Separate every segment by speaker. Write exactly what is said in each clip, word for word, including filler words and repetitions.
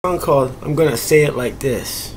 Speaker 1: called I'm gonna say it like this.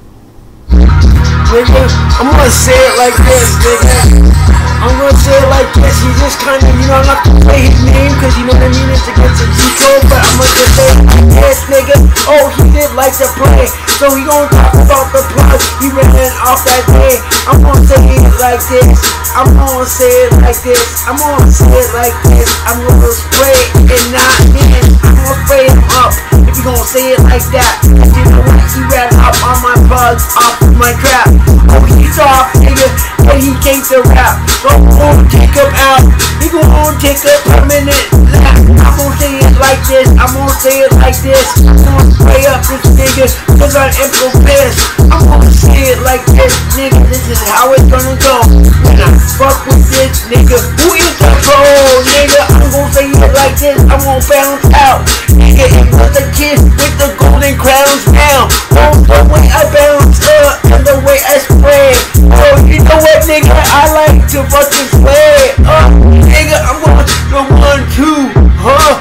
Speaker 1: Nigga, I'm gonna say it like this, nigga. I'm gonna say it like this. He just kinda, you know, I'm not gonna say his name, cause you know what I mean, it's against the G-code, but I'm gonna just say it like this, nigga. Oh, he did like to play, so he gonna talk about the plug he ran off that day. I'm gonna say it like this. I'm gonna say it like this. I'm gonna say it like this. I'm gonna spray it and not in. I'm gonna spray him up if you gonna say it like that. You know what? He ran up on my bugs, off of my crap. Oh, he's off, nigga, and he came to rap. So I'm gonna take him out. He gonna take a permanent lap. I'm gonna say it like this. I'm gonna say it like this. I'm gonna spray up this nigga cause I am so pissed. I'm gonna say it like this, nigga. This is how it's gonna go. When I fuck with this nigga, who is the pro, nigga? I'm gonna say it like this. I'm gonna bounce out, nigga. It was a kid with the golden crowns now. Oh, the way I bounce up and the way I spray. Oh, you know what, nigga? I like to fucking play. Uh, nigga, I'm gonna go one, two, huh?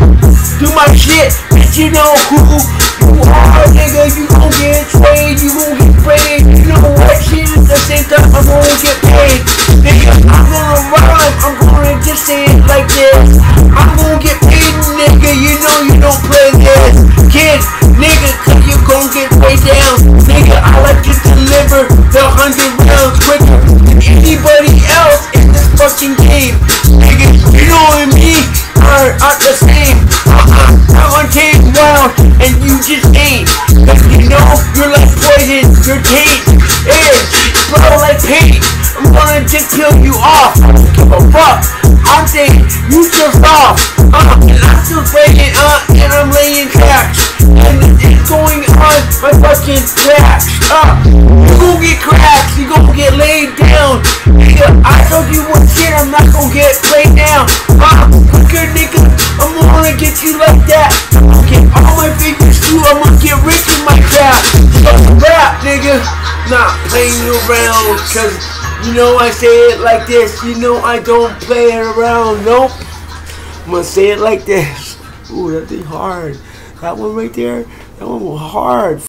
Speaker 1: Do my shit, bitch. You know who you are, nigga. You gon' get sprayed, you gon' get sprayed. You know what? Shit at the same time, I'm gonna get paid, nigga. I'm gonna rhyme. I'm gonna just say it like this. I'm gonna get paid, nigga. You know you don't play this, kid, nigga. Cause you gon' get way down, nigga. I like to deliver the hundred rounds quicker than anybody else in this fucking game, nigga. You know what I mean? Are not the same. Uh-uh. I'm untamed wild and you just ain't. Cause you know you're like poison. Your taste is blow like paint. I'm gonna just peel you off. I don't give a fuck. I'm saying you just off. Uh, and I'm still breaking up and I'm laying tracks. And it's going on my fucking tracks. Uh, you gon' get cracks. You gon' get laid down. Nigga, I told you one shit. I'm not gon' get laid down. Uh, quicker, nigga. I'm gonna get you like that. I'm gonna get all my fingers too. I'm gonna get rich in my crap. Rap, nigga. Not playing around. Cause you know I say it like this. You know I don't play it around. Nope. I'm gonna say it like this. Ooh, that thing hard. That one right there. That one was hard.